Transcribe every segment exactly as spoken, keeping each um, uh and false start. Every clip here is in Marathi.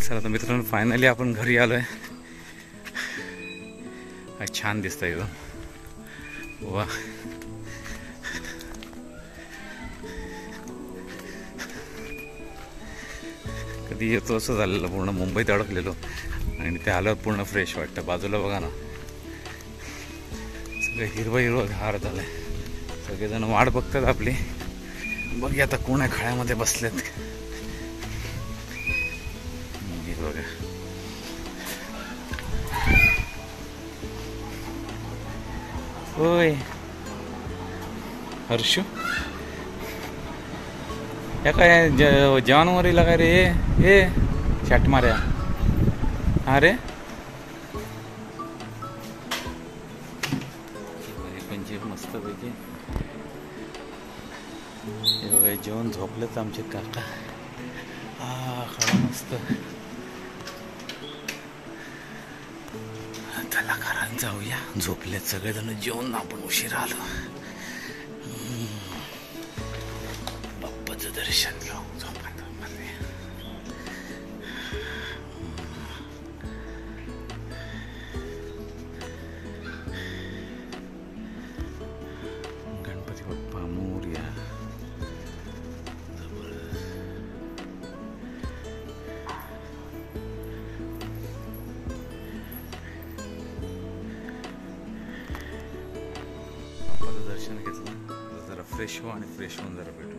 चला तर मित्रांनो फायनली आपण घरी आलोय. छान दिसतंय एकदम. वा कधी येतो असं झालेलं. पूर्ण मुंबईत अडकलेलो आणि ते आल्यावर पूर्ण फ्रेश वाटतं. बाजूला बघा ना सगळं हिरवं हिरवं घार झालंय. सगळेजण वाट बघतात आपली. बघ आता कोण आहे खळ्यामध्ये बसलेत. बघा होय हर्षू या काय जेवणावरीला काय रे ए शाट मार्या. हा रे म्हणजे मस्त पैकी हे बघा जेवण झोपलेत आमचे काका. हा खरं मस्त. त्याला घरात जाऊया. झोपलेत सगळेजण जेवण आपण उशीर आलो. बाप्पाचं दर्शन घेऊ झोपात. गणपती बाप्पा मोरया. दर्शन घेतलं जरा फ्रेश हो आणि फ्रेश होऊन जरा भेटू.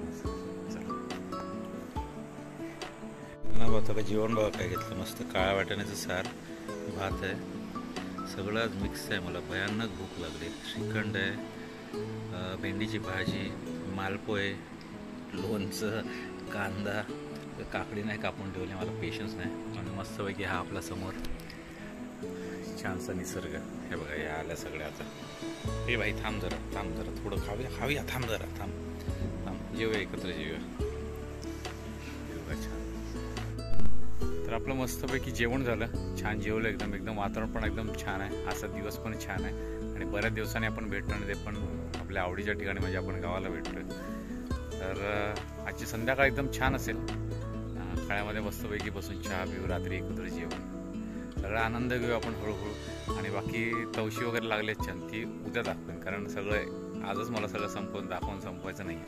चला बघा त्याला जेवण बघा काय घेतलं. मस्त काळ्या वाटाण्याचं सार भात आहे. सगळं आज मिक्स आहे. मला भयानक भूक लागली. श्रीखंड आहे, भेंडीची भाजी, मालपोहे, लोणचं, कांदा, काकडी नाही कापून ठेवली. मला पेशन्स नाही. आणि मस्तपैकी हा आपला समोर छानसा निसर्ग. हे बघा या आल्या सगळ्या. आता हे भाई थांब जरा थांब जरा थोडं खाऊया खाऊया थांब जरा थांब थांब जेवूया एकत्र जेवूया. छान. तर आपलं मस्तपैकी जेवण झालं. छान जेवलं एकदम एकदम वातावरण पण एकदम छान आहे. असा दिवस पण छान आहे आणि बऱ्याच दिवसांनी आपण भेटतो आणि ते पण आपल्या आवडीच्या ठिकाणी म्हणजे आपण गावाला भेटतोय. तर आजची संध्याकाळ एकदम छान असेल. खळ्यामध्ये मस्तपैकी बसून चहा पिऊ, रात्री एकत्र जेवण, सगळा आनंद घेऊ आपण हळूहळू. आणि बाकी तवशी वगैरे लागले छान ती उद्या दाखवेन. कारण सगळं आजच मला सगळं संपवून दाखवून संपवायचं नाही.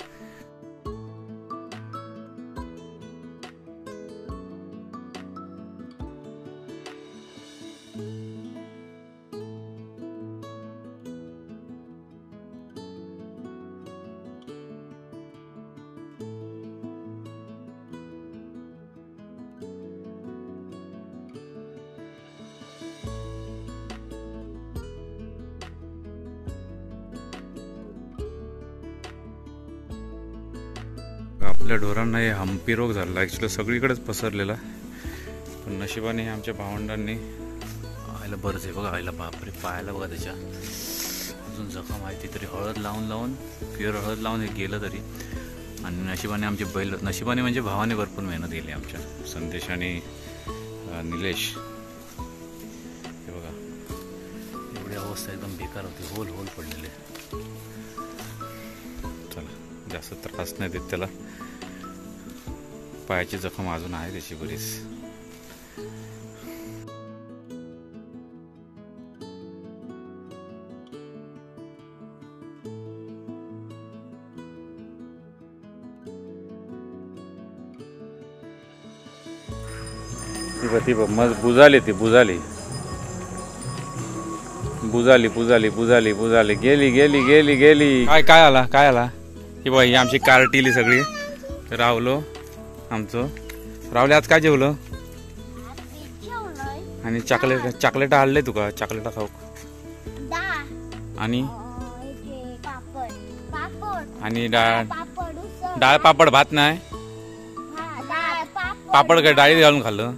आपल्या ढोरांना हे हम्पी रोग झाला. ॲक्च्युली सगळीकडेच पसरलेला. पण नशिबाने आमच्या भावंडांनी आयला बरंच आहे बघा. आयला बापरे पायाला बघा त्याच्या अजून जखम आहे ती. तरी हळद लावून लावून प्युअर हळद लावून हे गेलं तरी. आणि नशिबाने आमचे बैल, नशिबाने म्हणजे भावाने भरपूर मेहनत केली आमच्या संदेश आणि निलेश. हे बघा एवढी अवस्था एकदम बेकार होती. होल होल पडलेले. चला जास्त त्रास नाही देत त्याला. पायाची जखम अजून आहे त्याची बरीच. ती मग बुजाली ती बुजाली बुजाली बुजाली बुजाली बुजाली गेली गेली गेली गेली. काय काय आला काय आला ही बाई आमची कार्टिली सगळी. रावलो आमचं रावले आज काय जेवलं. आणि चॉकलेट चॉकलेट आणले तुका. चॉकलेट खाऊ आणि आणि डाळ डाळ पापड भात नाही. पापड काय डाळीत घालून खाल्लं.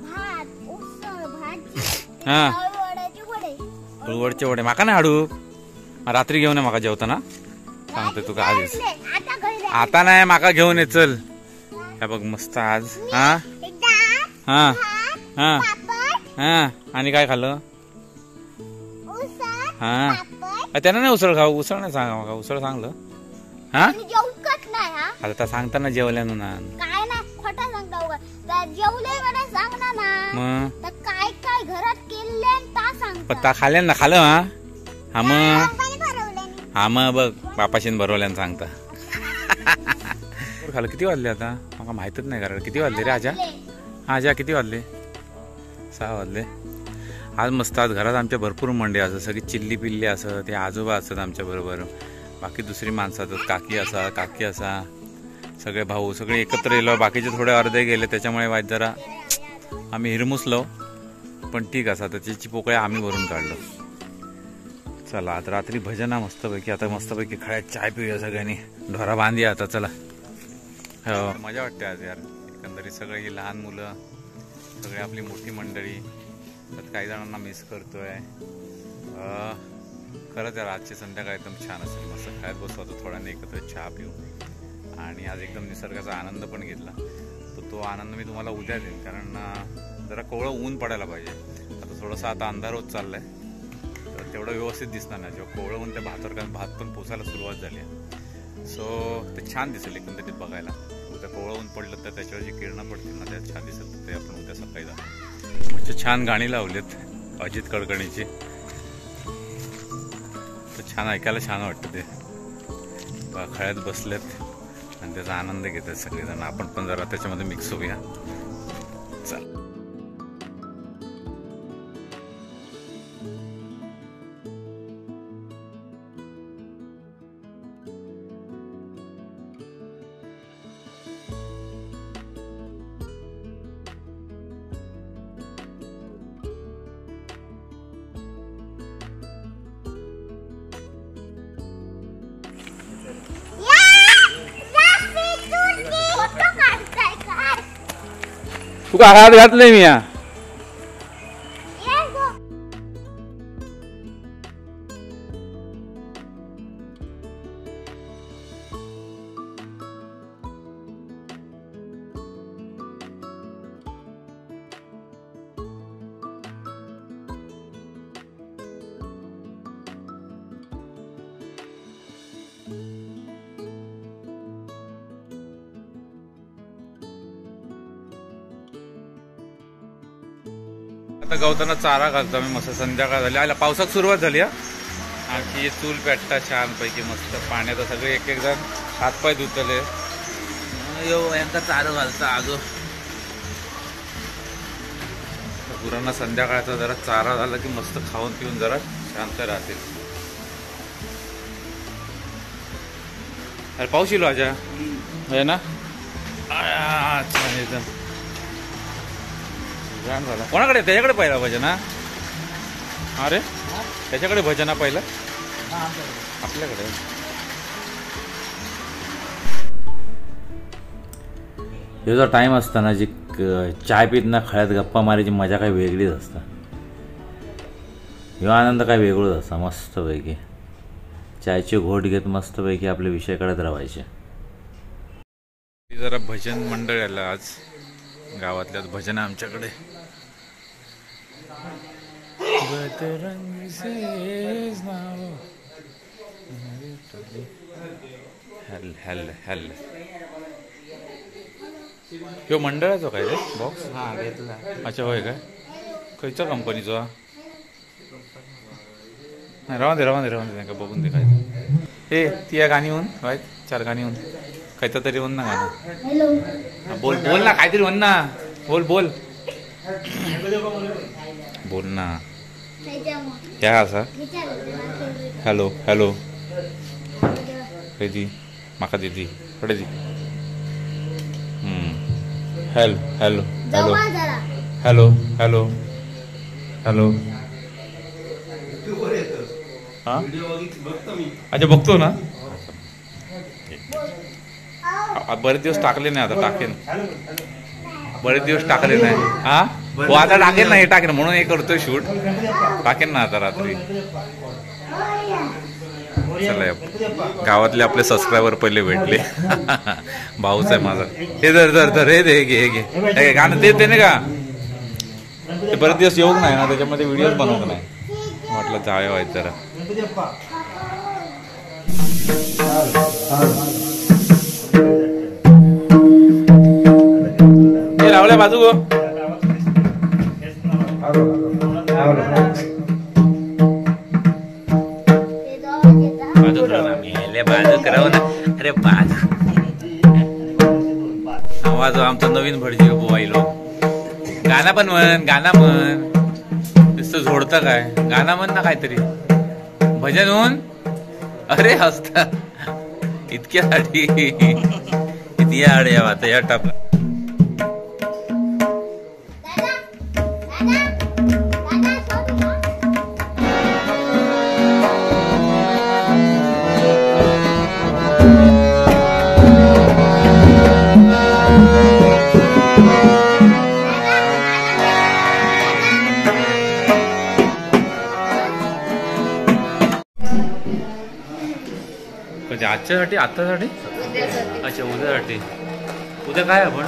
हा उळवडचे वडे माका नाही हाडू. रात्री घेऊन ये माका जेवताना सांगते तुका आधीच. आता नाही माका घेऊन ये चल. हे बघ मस्त आज. हा हा हा हा आणि काय खाल्लं. हा त्यांना नाही उसळ खाऊ. उसळ नाही सांगा माका. उसळ सांगलं. हा आता सांगताना जेवल्यानं ना मग तर काय काय घरात केले ता सांग. पत्ता खाल्ल्या ना खाल्लं हा हा मग हा मग बघ बापाशीन भरवल्यानं सांगता. खाल्लं किती वाजले आता मला माहितच नाही कारण किती वाजले रे आजा. आजा किती वाजले सहा वाजले. आज मस्त आज घरात आमच्या भरपूर मंडळी असं सगळी चिल्ली पिल्ली असं ते आजोबा असतात आमच्या बरोबर बाकी दुसरी माणसं असतात काकी असा काकी असा सगळे भाऊ सगळे एकत्र येलो बाकीचे थोडे अर्धे गेले त्याच्यामुळे वाईट जरा आम्ही हिरमुसलो पण ठीक असा तर त्याची पोकळ्या आम्ही भरून काढलो. चला आता रात्री भजना मस्तपैकी आता मस्तपैकी खळ्यात चाय पिऊया सगळ्यांनी ढोरा बांधूया आता चला. हो मजा वाटते आज यार एकंदरीत सगळे ही लहान मुलं सगळे आपली मोठी मंडळी त्यात काही जणांना मिस करतोय. खरंच यार आजची संध्याकाळ एकदम छान असेल मस्त खायत बसू आता थोड्याने एकत्र चहा पिऊ आणि आज एकदम निसर्गाचा आनंद पण घेतला तर तो आनंद मी तुम्हाला उद्या देईन कारण जरा कोवळं ऊन पडायला पाहिजे. आता थोडंसं आता अंधार होत चाललाय तर तेवढं व्यवस्थित दिसणार नाही जेव्हा कोवळं ऊन त्या भातावर कारण भात पण पोचायला सुरुवात झाली आहे सो ते छान दिसेल एकंदरीत बघायला. उद्या कोवळं ऊन पडलं तर त्याच्यावर जी किरणं पडतील ना त्यात छान दिसेल ते आपण उद्या सकाळी जाऊ. म्हणजे छान गाणी लावलीत अजित कडकडीची तर छान ऐकायला छान वाटतं ते खळ्यात बसलेत आणि त्याचा आनंद घेतात सगळेजण आपण पण जरा त्याच्यामध्ये मिक्स होऊया. चल तू का हात घातलंय मी या आता गवताना चारा घालतो मी मस्त संध्याकाळ झाली आला पावसात सुरुवात झाली हा आणखी चूल पेटता छानपैकी मस्त पाण्यात सगळे एक एक जण हातपाय धुतले यो यांचा चारा घालता आगो गुरांना संध्याकाळचा जरा चारा झाला की मस्त खाऊन पिऊन जरा शांत राहतील. अरे पाऊस येलो आजा आहे ना छान एकदम झाला. कोणाकडे त्याच्याकडे पहिला भजना अरे त्याच्याकडे भजना पहिला आपल्याकडे. हे जो टाइम असता ना जी चाय पित ना खळ्यात गप्पा मारायची मजा काही वेगळीच असता. ह्यो आनंद काय वेगळंच असता मस्तपैकी चायचे घोट घेत मस्तपैकी आपले विषय काढत राहायचे. जरा भजन मंडळ आलं आज गावातल्याच भजन आमच्याकडे. हॅल हॅल हॅल ह्यो मंडळाचो काय रे बॉक्स हा घेतला. अच्छा होय काय खयच्या कंपनीचो राहून दे राहून दे राहून दे का बघून दे काय हे ती गाणी होऊन काय चार गाणी होऊन काहीतरी तरी होऊन ना गाणं बोल बोल ना काहीतरी होऊन ना बोल बोल बोल ना क्या असा हॅलो हॅलो दी माका दीदी कडे दी hello hello hello hello hello hello हा अच्छा बघतो ना बरेच दिवस टाकले नाही आता टाकेन बरेच दिवस टाकले नाही हा हो आता टाकेन ना हे टाकेन म्हणून हे करतोय शूट टाकेन ना आता रात्री. चला गावातले आपले सबस्क्रायबर पहिले भेटले भाऊच आहे माझा. हे धर धर धर हे दे घे हे घे गाणं ते नाही का ते बरेच दिवस येऊक नाही ना त्याच्यामध्ये व्हिडिओज बनवत नाही म्हटलं जावे व्हायचं जरा. हे लावल्या बाजू गो बाजू करा ना मेले बाजू करावं ना अरे बाजू आवाज आमचा नवीन भटजी बोवायलो गाणं पण म्हण गाणं म्हण नुसतं झोडतं काय गाणं म्हण ना काहीतरी भजन होऊन अरे हसता इतक्यासाठी किती आडे आता या टापला कधी आजच्यासाठी आत्तासाठी अच्छा उद्यासाठी उद्या काय आपण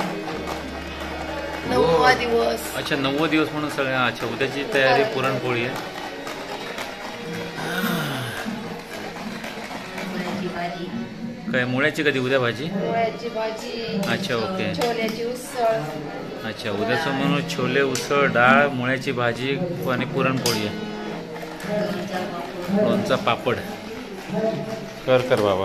नववा दिवस अच्छा नव्वद दिवस म्हणून सगळ्या अच्छा उद्याची तयारी पुरणपोळी आहे काय मुळ्याची कधी उद्या भाजी मुळ्याची भाजी अच्छा ओके छोल्याची उसळ अच्छा उद्याचं म्हणून छोले उसळ डाळ मुळ्याची भाजी आणि पुरणपोळी आहे लोणचा पापड कर कर बाबा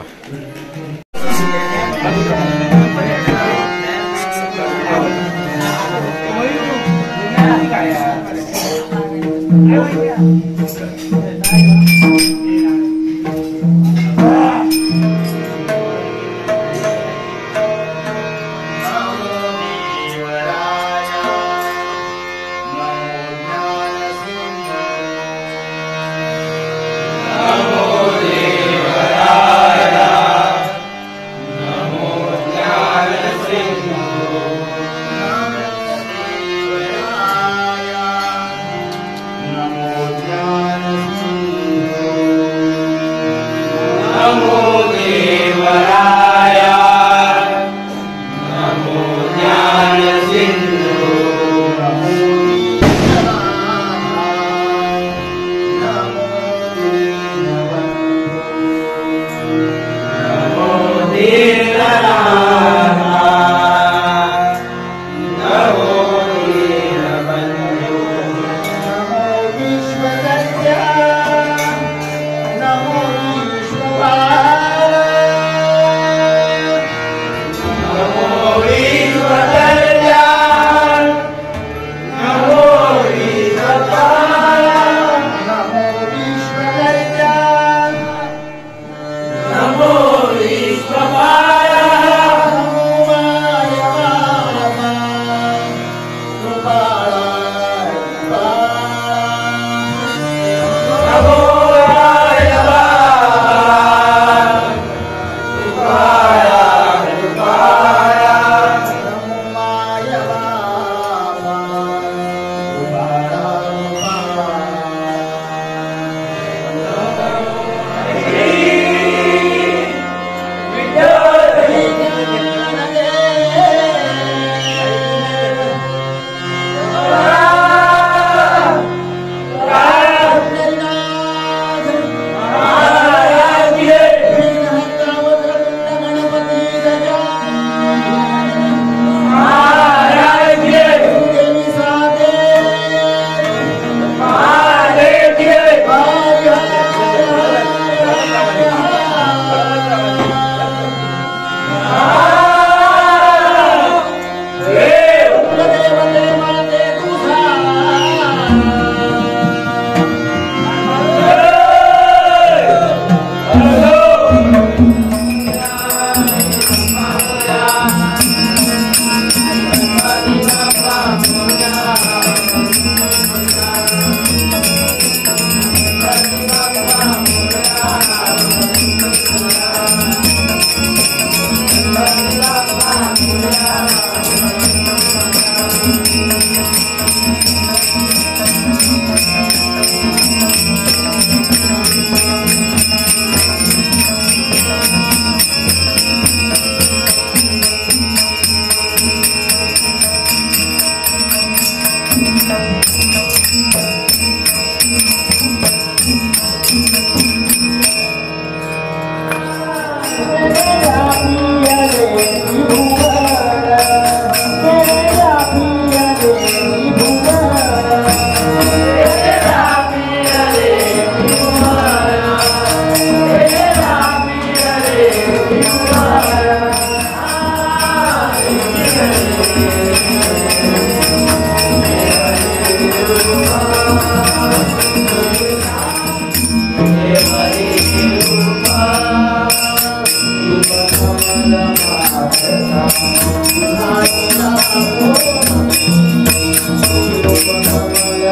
Yeah.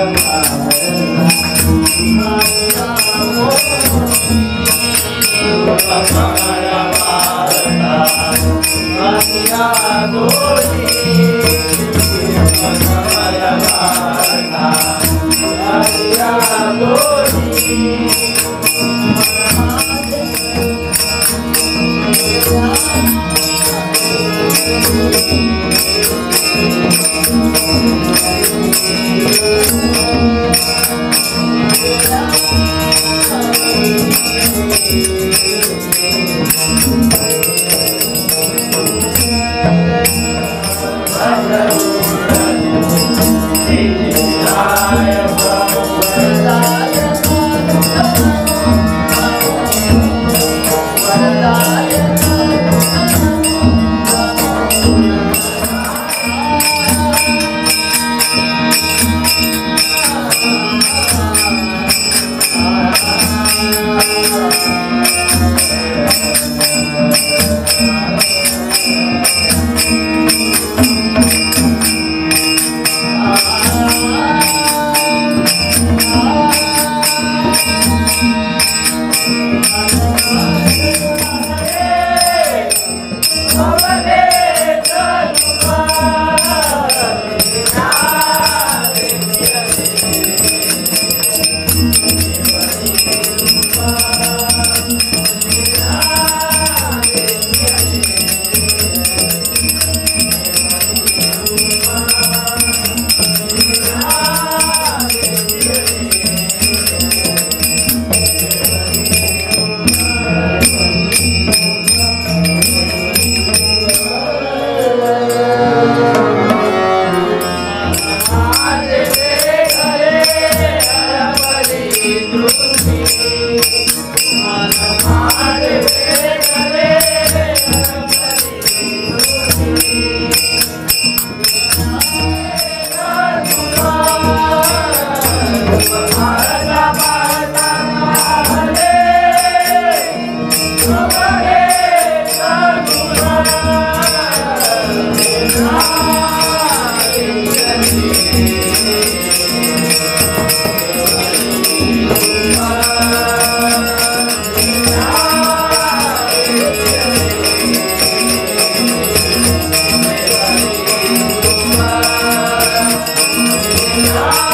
Ah